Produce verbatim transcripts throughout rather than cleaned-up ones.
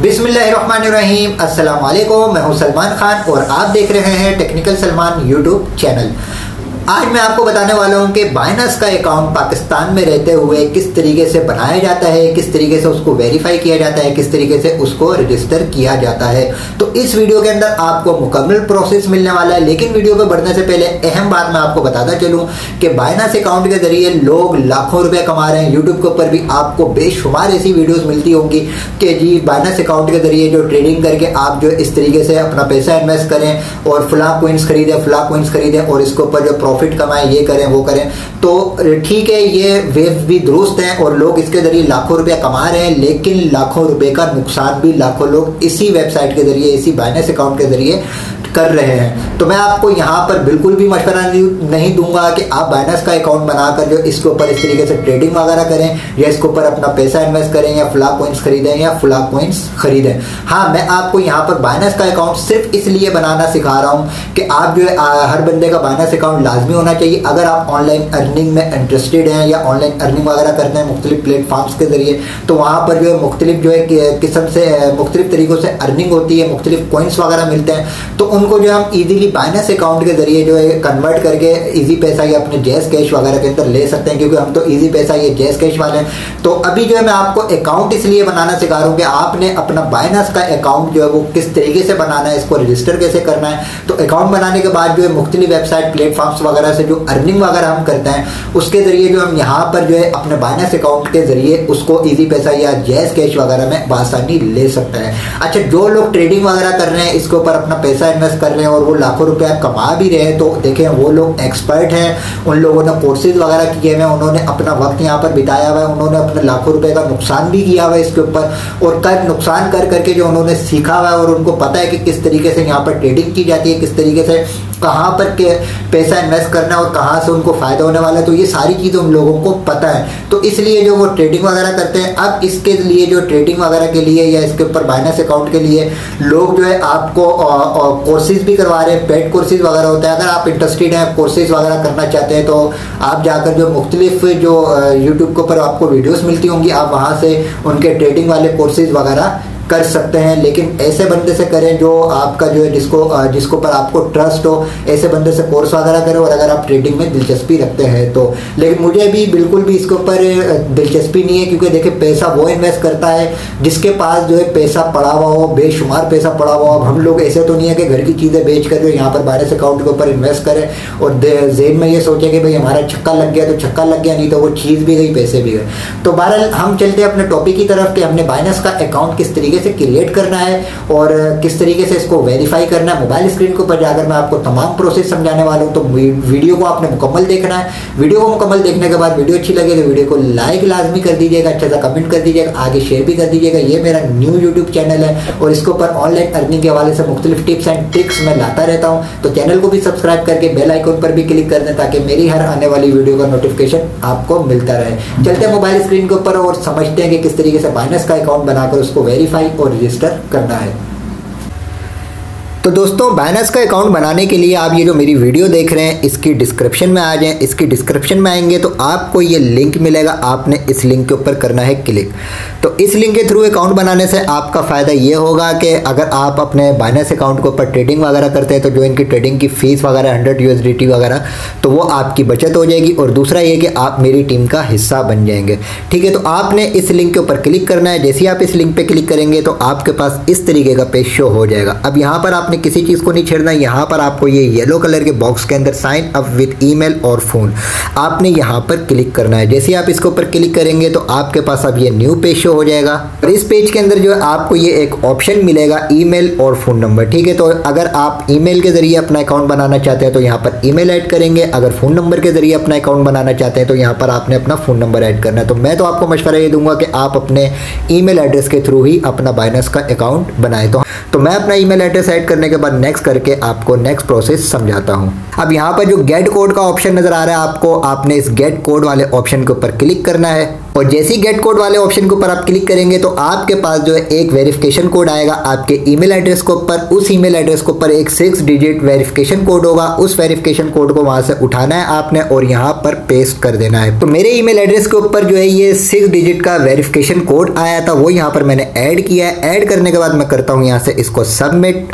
बिस्मिल्लाहिर्रहमानिर्रहीम, अस्सलाम वालेकुम। मैं हूं सलमान खान और आप देख रहे हैं टेक्निकल सलमान यूट्यूब चैनल। आज मैं आपको बताने वाला हूं कि बाइनेंस का अकाउंट पाकिस्तान में रहते हुए किस तरीके से बनाया जाता है, किस तरीके से उसको वेरीफाई किया जाता है, किस तरीके से उसको रजिस्टर किया जाता है। तो इस वीडियो के अंदर आपको मुकम्मल प्रोसेस मिलने वाला है। लेकिन वीडियो पे बढ़ने से पहले अहम बात मैं आपको बताता चलूं कि बाइनेंस अकाउंट के जरिए लोग लाखों रुपए कमा रहे हैं। यूट्यूब के ऊपर भी आपको बेशुमार ऐसी वीडियोस मिलती होंगी कि जी बाइनेंस अकाउंट के जरिए जो ट्रेडिंग करके आप जो इस तरीके से अपना पैसा इन्वेस्ट करें और फला कॉइन्स खरीदें फला कॉइन्स खरीदें और इसके ऊपर जो प्रॉफिट कमाएं, ये करें वो करें। तो ठीक है, ये वेव भी दुरुस्त है और लोग इसके जरिए लाखों रुपया कमा रहे हैं, लेकिन लाखों रुपए का नुकसान भी लाखों लोग इसी वेबसाइट के जरिए, इसी बाइनेंस अकाउंट के जरिए कर रहे हैं। तो मैं आपको यहाँ पर बिल्कुल भी मशवरा नहीं दूंगा कि आप बाइनेंस का अकाउंट बनाकर जो इसके ऊपर इस तरीके से ट्रेडिंग वगैरह करें या इसके ऊपर अपना पैसा इन्वेस्ट करें या फला कॉइन्स खरीदें या फला कॉइन्स खरीदें। हाँ, मैं आपको यहाँ पर बाइनेंस का अकाउंट सिर्फ इसलिए बनाना सिखा रहा हूँ कि आप जो है हर बंदे का बाइनेंस अकाउंट लाजमी होना चाहिए। अगर आप ऑनलाइन अर्निंग में इंटरेस्टेड हैं या ऑनलाइन अर्निंग वगैरह करते हैं मुख्तलिफ प्लेटफॉर्म्स के जरिए, तो वहाँ पर जो है मुख्तलिफ जो है किस्म से मुख्तलिफ तरीकों से अर्निंग होती है, मुख्तलिफ कॉइन्स वगैरह मिलते हैं। तो उनको जो हम ईजिली बाइनेंस अकाउंट के जरिए जो है कन्वर्ट करके इजी पैसा या अपने जैस कैश वगैरह के अंदर ले सकते हैं, क्योंकि हम तो इजी पैसा ये जैस कैश वाले हैं। तो अभी जो है मैं आपको अकाउंट इसलिए बनाना सिखा रहा हूँ कि आपने अपना बाइनेंस का अकाउंट जो है वो किस तरीके से बनाना है, इसको रजिस्टर कैसे करना है। तो अकाउंट बनाने के बाद जो है मुख्तलिफ वेबसाइट प्लेटफॉर्म्स वगैरह से जो अर्निंग वगैरह हम करते हैं उसके जरिए जो हम यहाँ पर जो है अपने बाइनेंस अकाउंट के जरिए उसको इजी पैसा या जैस कैश वगैरह में बासानी ले सकते हैं। अच्छा, जो लोग ट्रेडिंग वगैरह कर रहे हैं, इसके ऊपर अपना पैसा इन्वेस्ट कर रहे हैं और वो लाखों रुपया कमा भी रहे हैं, तो देखें वो लोग एक्सपर्ट हैं, उन लोगों ने कोर्सेज वगैरह किए हुए हैं, उन्होंने अपना वक्त यहाँ पर बिताया हुआ है, उन्होंने अपने लाखों रुपए का नुकसान भी किया हुआ है इसके ऊपर, और कर नुकसान कर करके जो उन्होंने सीखा हुआ है और उनको पता है कि किस तरीके से यहाँ पर ट्रेडिंग की जाती है, किस तरीके से कहाँ पर के पैसा इन्वेस्ट करना है और कहाँ से उनको फायदा होने वाला है। तो ये सारी चीज़ें उन लोगों को पता है, तो इसलिए जो वो ट्रेडिंग वगैरह करते हैं। अब इसके लिए जो ट्रेडिंग वगैरह के लिए या इसके ऊपर बाइनेंस अकाउंट के लिए लोग जो है आपको कोर्सेज भी करवा रहे हैं, पेड कोर्सेज वगैरह होता है। अगर आप इंटरेस्टेड हैं, कोर्सेज वगैरह करना चाहते हैं, तो आप जाकर जो मुख्तलिफ जो यूट्यूब के ऊपर आपको वीडियोज़ मिलती होंगी, आप वहाँ से उनके ट्रेडिंग वाले कोर्सेज वगैरह कर सकते हैं। लेकिन ऐसे बंदे से करें जो आपका जो है जिसको जिसको पर आपको ट्रस्ट हो, ऐसे बंदे से कोर्स वगैरह करें। और अगर आप ट्रेडिंग में दिलचस्पी रखते हैं तो, लेकिन मुझे भी बिल्कुल भी इसके ऊपर दिलचस्पी नहीं है, क्योंकि देखिए पैसा वो इन्वेस्ट करता है जिसके पास जो है पैसा पड़ा हुआ हो, बेशुमार पैसा पड़ा हुआ हो। अब हम लोग ऐसे तो नहीं है कि घर की चीज़ें बेच कर यहाँ पर बाइनेंस अकाउंट के ऊपर इन्वेस्ट करें और जेब में ये सोचें कि भाई हमारा छक्का लग गया तो छक्का लग गया, नहीं तो वो चीज़ भी गई, पैसे भी गए। तो बहरहाल हम चलते हैं अपने टॉपिक की तरफ कि हमने बाइनेंस का अकाउंट किस तरीके से क्रिएट करना है और किस तरीके से इसको वेरीफाई करना है। मोबाइल स्क्रीन के ऊपर जाकर मैं आपको तमाम प्रोसेस समझाने वाला हूं, तो वीडियो को आपने मुकम्मल देखना है। वीडियो को मुकम्मल देखने के बाद वीडियो अच्छी लगे तो वीडियो को लाइक लाजमी कर दीजिएगा, अच्छा सा कमेंट कर दीजिएगा, आगे शेयर भी कर दीजिएगा। ये मेरा न्यू यूट्यूब चैनल है और इसके ऊपर ऑनलाइन अर्निंग के हवाले से मुख्तलिफ टिप्स एंड ट्रिक्स मैं लाता रहता हूँ। तो चैनल को भी सब्सक्राइब करके बेल आइकन पर भी क्लिक कर दें ताकि मेरी हर आने वाली वीडियो का नोटिफिकेशन आपको मिलता रहे। चलते हैं मोबाइल स्क्रीन के ऊपर और समझते हैं कि किस तरीके से बाइनेंस का अकाउंट बनाकर उसको वेरीफाई और रजिस्टर करना है। तो दोस्तों, बाइनेंस का अकाउंट बनाने के लिए आप ये जो मेरी वीडियो देख रहे हैं इसकी डिस्क्रिप्शन में आ जाएं। इसकी डिस्क्रिप्शन में आएंगे तो आपको ये लिंक मिलेगा, आपने इस लिंक के ऊपर करना है क्लिक। तो इस लिंक के थ्रू अकाउंट बनाने से आपका फ़ायदा ये होगा कि अगर आप अपने बाइनेंस अकाउंट के ऊपर ट्रेडिंग वगैरह करते हैं तो जो इनकी ट्रेडिंग की फ़ीस वगैरह hundred U S D T वगैरह, तो वो आपकी बचत हो जाएगी। और दूसरा ये कि आप मेरी टीम का हिस्सा बन जाएंगे। ठीक है, तो आपने इस लिंक के ऊपर क्लिक करना है। जैसे ही आप इस लिंक पर क्लिक करेंगे तो आपके पास इस तरीके का पेज शो हो जाएगा। अब यहाँ पर आपने किसी चीज़ को नहीं छेड़ना, यहाँ पर आपको ये येलो कलर के बॉक्स के अंदर साइन अप विद ईमेल और फ़ोन, आपने यहाँ पर क्लिक करना है। जैसे आप इसके ऊपर क्लिक करेंगे तो आपके पास अब ये न्यू पेज शो हो जाएगा और इस पेज के अंदर जो है आपको ये एक ऑप्शन मिलेगा ईमेल और फ़ोन नंबर। ठीक है, तो अगर आप ईमेल के ज़रिए अपना अकाउंट बनाना चाहते हैं तो यहाँ पर ईमेल ऐड करेंगे। अगर फ़ोन नंबर के ज़रिए अपना अकाउंट बनाना चाहते हैं तो यहाँ पर आपने अपना फ़ोन नंबर ऐड करना है। तो मैं तो आपको मशवरा ये दूंगा कि आप अपने ईमेल एड्रेस के थ्रू ही अपना बाइनेंस का अकाउंट बनाएं। तो तो मैं अपना ईमेल एड्रेस ऐड करने करने के बाद नेक्स्ट करके आपको नेक्स्ट प्रोसेस समझाता हूँ। अब यहाँ पर जो गेट कोड का ऑप्शन नजर आ रहा है आपको, आपने इस गेट कोड वाले ऑप्शन के ऊपर क्लिक करना है और जैसे ही गेट कोड वाले ऑप्शन के ऊपर आप क्लिक करेंगे तो आपके पास जो है एक वेरिफिकेशन कोड आएगा आपके ईमेल एड्रेस के ऊपर। उस ईमेल एड्रेस के ऊपर एक सिक्स डिजिट वेरिफिकेशन कोड होगा, उस वेरिफिकेशन कोड को वहां से उठाना है आपने और यहाँ पर पेस्ट कर देना है। तो मेरे ईमेल एड्रेस के ऊपर जो है ये सिक्स डिजिट का वेरिफिकेशन कोड आया था, वो यहाँ पर मैंने ऐड किया है। ऐड करने के बाद मैं करता हूँ यहाँ से इसको सबमिट।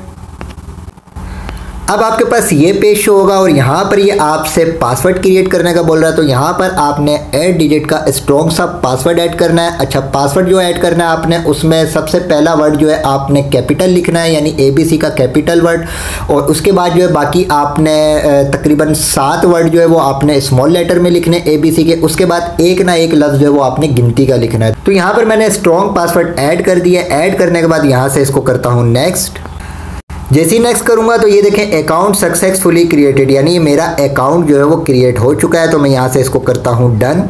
अब आपके पास ये पेज शो होगा और यहाँ पर ये आपसे पासवर्ड क्रिएट करने का बोल रहा है, तो यहाँ पर आपने एट डिजिट का स्ट्रॉन्ग सा पासवर्ड ऐड करना है। अच्छा, पासवर्ड जो ऐड करना है आपने, उसमें सबसे पहला वर्ड जो है आपने कैपिटल लिखना है, यानी ए बी सी का कैपिटल वर्ड, और उसके बाद जो है बाकी आपने तकरीबन सात वर्ड जो है वो आपने स्मॉल लेटर में लिखने ए बी सी के। उसके बाद एक ना एक लफ्ज़ जो है वो आपने गिनती का लिखना है। तो यहाँ पर मैंने स्ट्रॉन्ग पासवर्ड ऐड कर दिया। ऐड करने के बाद यहाँ से इसको करता हूँ नेक्स्ट। जैसे ही नेक्स्ट करूंगा तो ये देखें अकाउंट सक्सेसफुली क्रिएटेड, यानी मेरा अकाउंट जो है वो क्रिएट हो चुका है। तो मैं यहाँ से इसको करता हूँ डन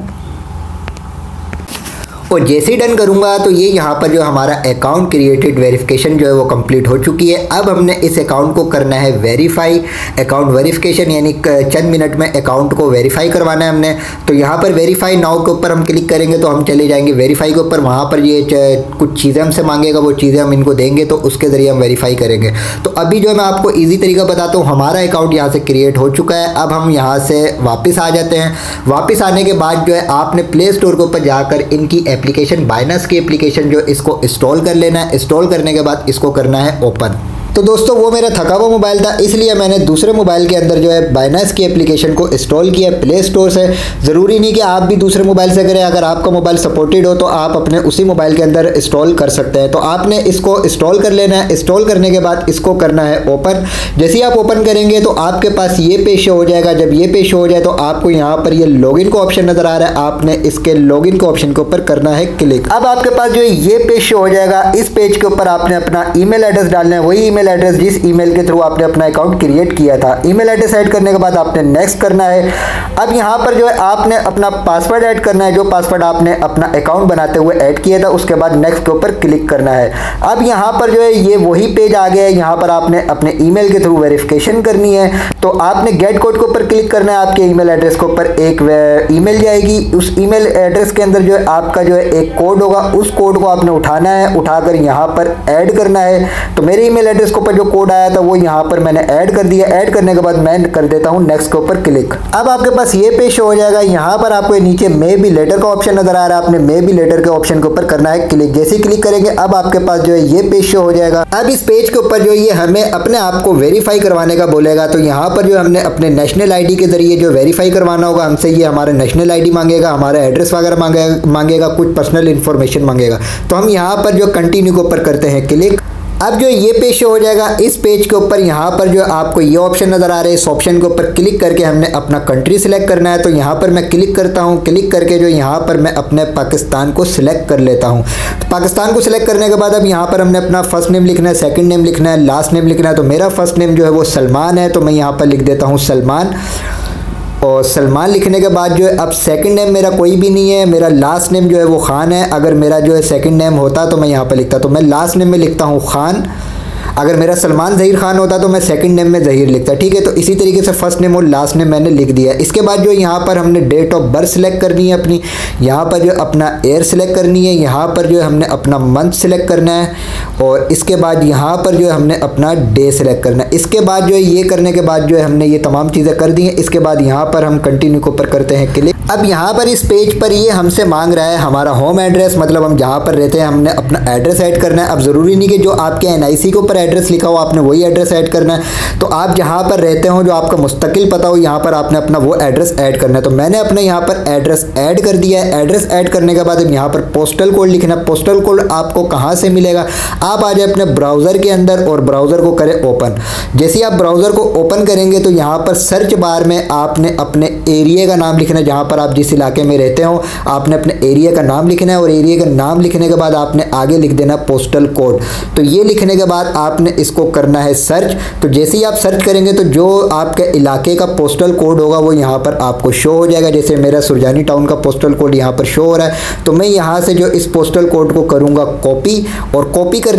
और जैसे ही डन करूंगा तो ये यहाँ पर जो हमारा अकाउंट क्रिएटेड वेरिफिकेशन जो है वो कंप्लीट हो चुकी है। अब हमने इस अकाउंट को करना है वेरीफाई, अकाउंट वेरिफिकेशन, यानी चंद मिनट में अकाउंट को वेरीफाई करवाना है हमने। तो यहाँ पर वेरीफाई नाउ के ऊपर हम क्लिक करेंगे तो हम चले जाएंगे वेरीफाई के ऊपर। वहाँ पर ये कुछ चीज़ें हमसे मांगेगा, वो चीज़ें हम इनको देंगे तो उसके ज़रिए हम वेरीफाई करेंगे। तो अभी जो मैं आपको ईजी तरीका बताता हूँ, हमारा अकाउंट यहाँ से क्रिएट हो चुका है। अब हम यहाँ से वापस आ जाते हैं। वापस आने के बाद जो है आपने प्ले स्टोर के ऊपर जाकर इनकी एप्लीकेशन, बाइनस की एप्लीकेशन जो इसको इंस्टॉल कर लेना है। इंस्टॉल करने के बाद इसको करना है ओपन। तो दोस्तों वो मेरा थका हुआ मोबाइल था, इसलिए मैंने दूसरे मोबाइल के अंदर जो है बाइनस की एप्लीकेशन को इंस्टॉल किया प्ले स्टोर से। ज़रूरी नहीं कि आप भी दूसरे मोबाइल से करें, अगर आपका मोबाइल सपोर्टेड हो तो आप अपने उसी मोबाइल के अंदर इंस्टॉल कर सकते हैं। तो आपने इसको इंस्टॉल कर लेना है। इंस्टॉल करने के बाद इसको करना है ओपन। जैसे ही आप ओपन करेंगे तो आपके पास ये पेज शो हो जाएगा। जब ये पेज शो हो जाए तो आपको यहाँ पर ये लॉगिन का ऑप्शन नज़र आ रहा है, आपने इसके लॉगिन के ऑप्शन के ऊपर करना है क्लिक। अब आपके पास जो है ये पेज शो हो जाएगा। इस पेज के ऊपर आपने अपना ईमेल एड्रेस डालना है, वही ईमेल एड्रेस जिस ईमेल के थ्रू आपने अपना अकाउंट क्रिएट किया था। ईमेल एड्रेस ऐड करने के बाद आपने नेक्स्ट करना है। अब यहाँ पर जो है आपने अपना पासवर्ड ऐड करना है, जो पासवर्ड आपने अपना अकाउंट बनाते हुए ऐड किया था। उसके बाद नेक्स्ट के ऊपर क्लिक करना है। अब यहाँ पर जो है ये वही पेज आ गया है। यहाँ पर आपने अपने ईमेल के थ्रू वेरिफिकेशन करनी है, तो आपने गेट कोड के ऊपर क्लिक करना है। आपके ईमेल एड्रेस के ऊपर एक ईमेल जाएगी, उस ईमेल एड्रेस के अंदर जो है आपका जो है एक कोड होगा, उस कोड को आपने उठाना है, उठाकर यहाँ पर ऐड करना है। तो मेरे ईमेल एड्रेस के ऊपर जो कोड आया था वो यहाँ पर मैंने ऐड कर दिया। ऐड करने के बाद मैं कर देता हूँ नेक्स्ट के ऊपर क्लिक। अब आपके पास ये पेज शो हो जाएगा। यहाँ पर आपको नीचे मे बी लेटर का ऑप्शन नजर आ रहा है, आपने मे बी लेटर के ऑप्शन के ऊपर करना है क्लिक। जैसे ही क्लिक करेंगे अब आपके पास जो है ये पेज शो हो जाएगा। अब इस पेज के ऊपर जो ये हमें अपने आप को वेरीफाई करवाने का बोलेगा। तो यहाँ पर जो हमने अपने नेशनल आईडी के जरिए जो वेरीफाई करवाना होगा, हमसे ये हमारा नेशनल आईडी मांगेगा, हमारा एड्रेस वगैरह मांगेगा मांगेगा कुछ पर्सनल इन्फॉर्मेशन मांगेगा। तो हम यहाँ पर जो कंटिन्यू के ऊपर करते हैं क्लिक। अब जो ये पेज शो हो जाएगा। इस पेज के ऊपर यहाँ पर जो आपको ये ऑप्शन नज़र आ रहे हैं, इस ऑप्शन के ऊपर क्लिक करके हमने अपना कंट्री सिलेक्ट करना है। तो यहाँ पर मैं क्लिक करता हूँ। क्लिक करके जो यहाँ पर मैं अपने पाकिस्तान को सिलेक्ट कर लेता हूँ। तो पाकिस्तान को सिलेक्ट करने के बाद अब यहाँ पर हमने अपना फर्स्ट नेम लिखना है, सेकंड नेम लिखना है, लास्ट नेम लिखना है। तो मेरा फर्स्ट नेम जो है वो सलमान है, तो मैं यहाँ पर लिख देता हूँ सलमान। और सलमान लिखने के बाद जो है अब सेकंड नेम मेरा कोई भी नहीं है, मेरा लास्ट नेम जो है वो खान है। अगर मेरा जो है सेकंड नेम होता तो मैं यहाँ पर लिखता, तो मैं लास्ट नेम में लिखता हूँ खान। अगर मेरा सलमान ज़हीर खान होता तो मैं सेकंड नेम में ज़हीर लिखता, ठीक है। तो इसी तरीके से फर्स्ट नेम और लास्ट नेम मैंने लिख दिया। इसके बाद जो यहाँ पर हमने डेट ऑफ बर्थ सेलेक्ट करनी है अपनी, यहाँ पर जो अपना ईयर सेलेक्ट करनी है, यहाँ पर जो हमने अपना मंथ सेलेक्ट करना है, और इसके बाद यहाँ पर जो हमने अपना डे सेलेक्ट करना है। इसके बाद जो है ये करने के बाद जो है हमने ये तमाम चीज़ें कर दी हैं। इसके बाद यहाँ पर हम कंटिन्यू के ऊपर करते हैं क्लिक। अब यहाँ पर इस पेज पर ये हमसे मांग रहा है हमारा होम एड्रेस, मतलब हम जहाँ पर रहते हैं हमने अपना एड्रेस ऐड करना है। अब ज़रूरी नहीं कि जो आपके एन आई सी के ऊपर एड्रेस लिखा हो आपने वही एड्रेस ऐड करना है। तो आप जहाँ पर रहते हो, जो आपका मुस्तकिल पता हो, यहाँ पर आपने अपना वो एड्रेस ऐड करना है। तो मैंने अपने यहाँ पर एड्रेस ऐड कर दिया है। एड्रेस ऐड करने के बाद अब यहाँ पर पोस्टल कोड लिखना है। पोस्टल कोड आपको कहाँ से मिलेगा, आप आ जाए अपने ब्राउज़र के अंदर और ब्राउज़र को करें ओपन। जैसे ही आप ब्राउज़र को ओपन करेंगे तो यहाँ पर सर्च बार में आपने अपने एरिया का नाम लिखना है, जहाँ पर आप जिस इलाके में रहते हो आपने अपने एरिया का नाम लिखना है। और एरिया का नाम लिखने के बाद आपने आगे लिख देना पोस्टल कोड। तो ये लिखने के बाद आपने इसको करना है सर्च। तो जैसे ही आप सर्च करेंगे तो जो आपके इलाके का पोस्टल कोड होगा वो यहाँ पर आपको शो हो जाएगा। जैसे मेरा सुरजानी टाउन का पोस्टल कोड यहाँ पर शो हो रहा है, तो मैं यहाँ से जो इस पोस्टल कोड को करूँगा कॉपी, और कॉपी करने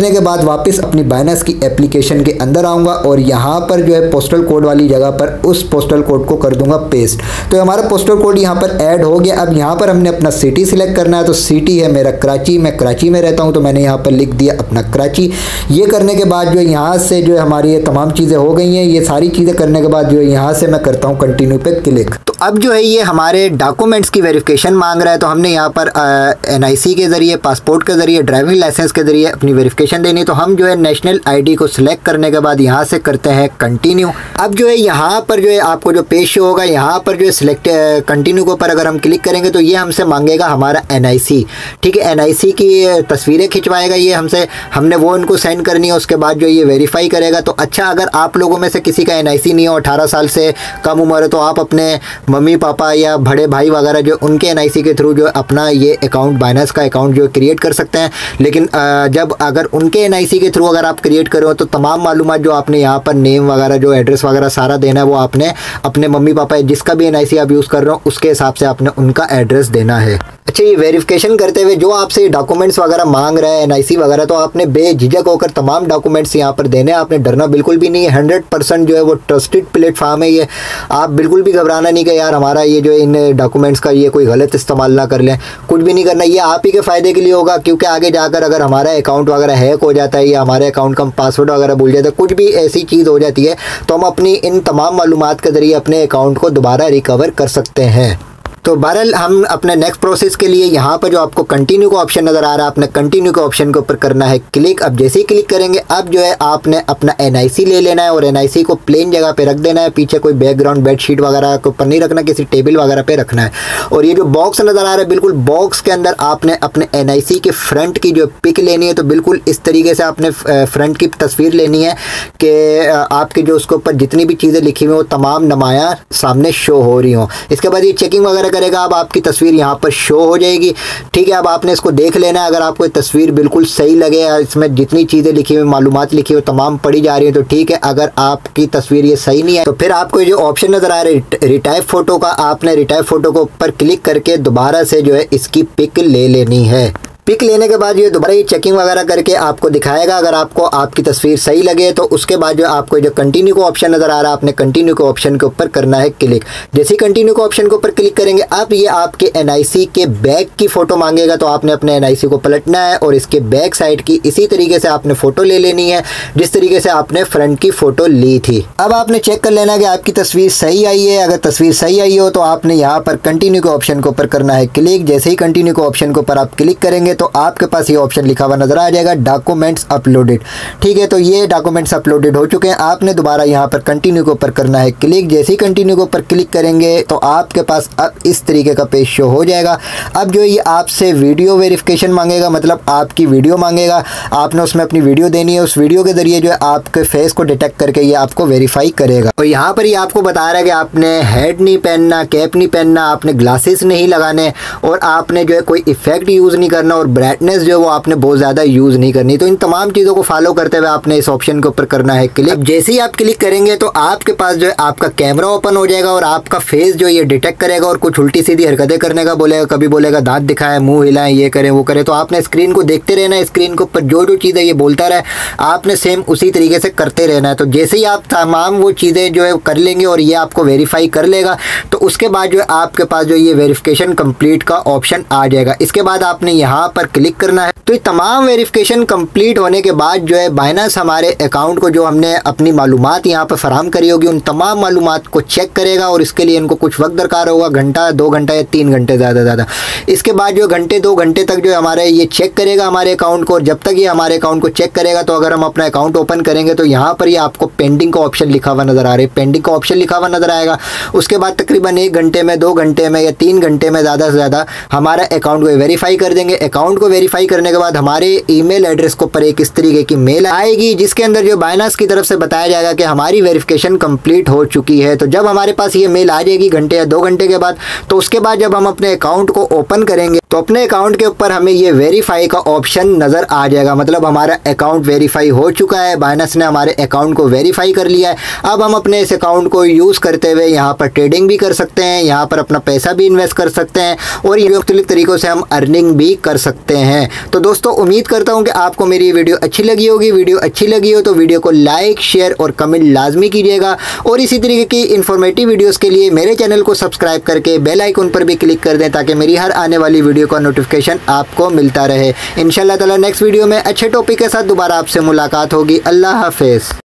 करने के बाद वापस अपनी बाइनेंस की एप्लीकेशन के अंदर आऊँगा और यहाँ पर जो है पोस्टल कोड वाली जगह पर उस पोस्टल कोड को कर दूंगा पेस्ट। तो हमारा पोस्टल कोड यहाँ पर ऐड हो गया। अब यहाँ पर हमने अपना सिटी सिलेक्ट करना है। तो सिटी है मेरा कराची, मैं कराची में रहता हूँ तो मैंने यहाँ पर लिख दिया अपना कराची। ये करने के बाद जो है यहाँ से जो है हमारी ये तमाम चीज़ें हो गई हैं। ये सारी चीज़ें करने के बाद जो है यहाँ से मैं करता हूँ कंटिन्यू पे क्लिक। तो अब जो है ये हमारे डॉक्यूमेंट्स की वेरिफिकेशन मांग रहा है। तो हमने यहाँ पर एन आई सी के ज़रिए, पासपोर्ट के ज़रिए, ड्राइविंग लाइसेंस के ज़रिए अपनी वेरिफिकेशन देनी। तो हम जो है नेशनल आईडी को सिलेक्ट करने के बाद यहाँ से करते हैं कंटिन्यू। अब जो है यहाँ पर जो है आपको जो पेज शो होगा, यहाँ पर जो है सिलेक्ट कंटिन्यू के ऊपर अगर हम क्लिक करेंगे तो ये हमसे मांगेगा हमारा एन आई सी। ठीक है, एन आई सी की तस्वीरें खिंचवाएगा ये हमसे, हमने वो उनको सेंड करनी है। उसके बाद जो ये वेरीफाई करेगा। तो अच्छा, अगर आप लोगों में से किसी का एन आई सी नहीं हो, अठारह साल से कम उम्र है, तो आप अपने मम्मी पापा या बड़े भाई वगैरह जो उनके एन आई सी के थ्रू जो अपना ये अकाउंट, बाइनेंस का अकाउंट जो क्रिएट कर सकते हैं। लेकिन जब अगर उनके एन आई सी के थ्रू अगर आप क्रिएट करो तो तमाम मालूमात जो आपने यहाँ पर नेम वगैरह, जो एड्रेस वगैरह सारा देना है, वो आपने अपने मम्मी पापा जिसका भी एन आई सी आप यूज़ कर रहे हो उसके हिसाब से आपने उनका एड्रेस देना है। अच्छा, ये वेरिफिकेशन करते हुए जो आपसे डॉक्यूमेंट्स वगैरह मांग रहा है, एन आई सी वगैरह, तो आपने बेझिझक होकर तमाम डॉक्यूमेंट्स यहाँ पर देने हैं। आपने डरना बिल्कुल भी नहीं है। हंड्रेड परसेंट जो है वो ट्रस्टेड प्लेटफॉर्म है ये। आप बिल्कुल भी घबराना नहीं कि यार हमारा ये जो इन डॉक्यूमेंट्स का ये कोई गलत इस्तेमाल ना कर लें। कुछ भी नहीं करना, ये आप ही के फ़ायदे के लिए होगा। क्योंकि आगे जाकर अगर हमारा अकाउंट वगैरह हैक हो जाता है या हमारे अकाउंट का पासवर्ड वगैरह भूल जाता है, कुछ भी ऐसी चीज़ हो जाती है, तो हम अपनी इन तमाम मालूमात के ज़रिए अपने अकाउंट को दोबारा रिकवर कर सकते हैं। तो बहरहाल हम अपने नेक्स्ट प्रोसेस के लिए यहाँ पर जो आपको कंटिन्यू का ऑप्शन नज़र आ रहा है, आपने कंटिन्यू के ऑप्शन के ऊपर करना है क्लिक। अब जैसे ही क्लिक करेंगे, अब जो है आपने अपना एन आई सी ले लेना है और एन आई सी को प्लेन जगह पे रख देना है। पीछे कोई बैकग्राउंड बेडशीट वगैरह के ऊपर नहीं रखना, किसी टेबल वगैरह पे रखना है। और ये जो बॉक्स नज़र आ रहा है, बिल्कुल बॉक्स के अंदर आपने अपने एन आई सी के फ्रंट की जो पिक लेनी है। तो बिल्कुल इस तरीके से आपने फ्रंट की तस्वीर लेनी है कि आपके जो उसके ऊपर जितनी भी चीज़ें लिखी हुई वो तमाम नुमाया सामने शो हो रही हों। इसके बाद ये चेकिंग वगैरह करेगा, अब आपकी तस्वीर यहाँ पर शो हो जाएगी। ठीक है, अब आपने इसको देख लेना है। अगर आपको तस्वीर बिल्कुल सही लगे, इसमें जितनी चीज़ें लिखी हुई, मालूमात लिखी हुई तमाम पढ़ी जा रही है, तो ठीक है। अगर आपकी तस्वीर ये सही नहीं है तो फिर आपको जो ऑप्शन नज़र आ रहा है रिटाइप फ़ोटो का, आपने रिटाइप फ़ोटो को ऊपर क्लिक करके दोबारा से जो है इसकी पिक ले लेनी है। पिक लेने के बाद ये दोबारा ये चेकिंग वगैरह करके आपको दिखाएगा। अगर आपको आपकी तस्वीर सही लगे तो उसके बाद जो आपको जो कंटिन्यू का ऑप्शन नज़र आ रहा है, आपने कंटिन्यू के ऑप्शन के ऊपर करना है क्लिक। जैसे ही कंटिन्यू के ऑप्शन के ऊपर क्लिक करेंगे, अब ये आपके एन आई सी के बैक की फ़ोटो मांगेगा। तो आपने अपने एन आई सी को पलटना है और इसके बैक साइड की इसी तरीके से आपने फ़ोटो ले लेनी है जिस तरीके से आपने फ्रंट की फ़ोटो ली थी। अब आपने चेक कर लेना कि आपकी तस्वीर सही आई है। अगर तस्वीर सही आई हो तो आपने यहाँ पर कंटिन्यू के ऑप्शन के ऊपर करना है क्लिक। जैसे ही कंटिन्यू के ऑप्शन के ऊपर आप क्लिक करेंगे तो आपके पास ये ऑप्शन लिखा हुआ नजर आ जाएगा डॉक्यूमेंट्स अपलोडेड। ठीक है, तो ये डॉक्यूमेंट्स अपलोडेड हो चुके हैं। आपने दोबारा यहाँ पर कंटिन्यू के ऊपर करना है क्लिक। जैसे ही कंटिन्यू के ऊपर क्लिक करेंगे तो आपके पास अब इस तरीके का पेज शो हो जाएगा। अब जो ये आपसे वीडियो वेरिफिकेशन मांगेगा, मतलब आपकी वीडियो मांगेगा, आपने उसमें अपनी वीडियो देनी है। उस वीडियो के जरिए जो है आपके फेस को डिटेक्ट करके ये आपको वेरीफाई करेगा। और यहाँ पर ये आपको बता रहा है कि आपने हेड नहीं पहनना, कैप नहीं पहनना, आपने ग्लासेस नहीं लगाने और आपने जो है कोई इफेक्ट यूज़ नहीं करना और ब्राइटनेस जो वो आपने बहुत ज़्यादा यूज़ नहीं करनी। तो इन तमाम चीज़ों को फॉलो करते हुए आपने इस ऑप्शन के ऊपर करना है क्लिक। अब जैसे ही आप क्लिक करेंगे तो आपके पास जो है आपका कैमरा ओपन हो जाएगा और आपका फेस जो ये डिटेक्ट करेगा और कुछ उल्टी सीधी हरकतें करने का बोलेगा। कभी बोलेगा दांत दिखाएं, मुंह हिलाएं, ये करें वो करें। तो आपने स्क्रीन को देखते रहना है। स्क्रीन के ऊपर जो जो चीज़ें ये बोलता रहे आपने सेम उसी तरीके से करते रहना है। तो जैसे ही आप तमाम वो चीज़ें जो है कर लेंगे और ये आपको वेरीफाई कर लेगा तो उसके बाद जो है आपके पास जो ये वेरिफिकेशन कंप्लीट का ऑप्शन आ जाएगा। इसके बाद आपने यहाँ पर क्लिक करना है। तो ये तमाम वेरिफिकेशन कंप्लीट होने के बाद जो है बाइनेंस हमारे अकाउंट को जो हमने अपनी मालूमात यहाँ पर फराहम करी होगी उन तमाम मालूमात को चेक करेगा और इसके लिए इनको कुछ वक्त दरकार होगा, घंटा, दो घंटा या तीन घंटे ज़्यादा ज़्यादा। इसके बाद जो घंटे दो घंटे तक जो हमारे ये चेक करेगा हमारे अकाउंट को। और जब तक ये हमारे अकाउंट को चेक करेगा तो अगर हम अपना अकाउंट ओपन करेंगे तो यहाँ पर ये आपको पेंडिंग का ऑप्शन लिखा हुआ नज़र आ रहा है। पेंडिंग का ऑप्शन लिखा हुआ नज़र आएगा। उसके बाद तकरीबन एक घंटे में, दो घंटे में या तीन घंटे में ज़्यादा से ज़्यादा हमारा अकाउंट को वेरीफाई कर देंगे। अकाउंट को वेरीफाई करने के बाद हमारे ईमेल एड्रेस के ऊपर एक इस तरीके की मेल आएगी जिसके अंदर जो बाइनेंस की तरफ से बताया जाएगा कि हमारी वेरिफिकेशन कंप्लीट हो चुकी है। तो जब हमारे पास ये मेल आ जाएगी घंटे या दो घंटे के बाद, तो उसके बाद जब हम अपने अकाउंट को ओपन करेंगे तो अपने अकाउंट के ऊपर हमें ये वेरीफाई का ऑप्शन नज़र आ जाएगा। मतलब हमारा अकाउंट वेरीफाई हो चुका है, बाइनेंस ने हमारे अकाउंट को वेरीफाई कर लिया है। अब हम अपने इस अकाउंट को यूज़ करते हुए यहाँ पर ट्रेडिंग भी कर सकते हैं, यहाँ पर अपना पैसा भी इन्वेस्ट कर सकते हैं और ये मुख्तलिफ तरीक़ों से हम अर्निंग भी कर सकते हैं। सकते हैं। तो दोस्तों उम्मीद करता हूँ कि आपको मेरी ये वीडियो अच्छी लगी होगी। वीडियो अच्छी लगी हो तो वीडियो को लाइक शेयर और कमेंट लाजमी कीजिएगा और इसी तरीके की इन्फॉर्मेटिव वीडियोस के लिए मेरे चैनल को सब्सक्राइब करके बेल आइकन पर भी क्लिक कर दें ताकि मेरी हर आने वाली वीडियो का नोटिफिकेशन आपको मिलता रहे। इंशाल्लाह ताला नेक्स्ट वीडियो में अच्छे टॉपिक के साथ दोबारा आपसे मुलाकात होगी। अल्लाह हाफिज़।